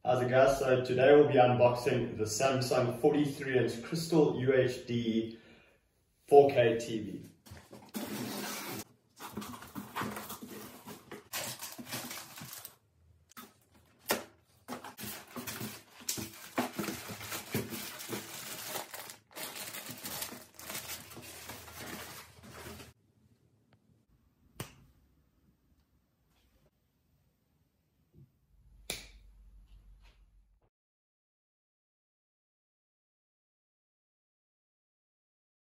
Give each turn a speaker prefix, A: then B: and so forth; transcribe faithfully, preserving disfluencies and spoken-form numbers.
A: How's it guys? So today we'll be unboxing the Samsung forty-three inch Crystal U H D four K T V.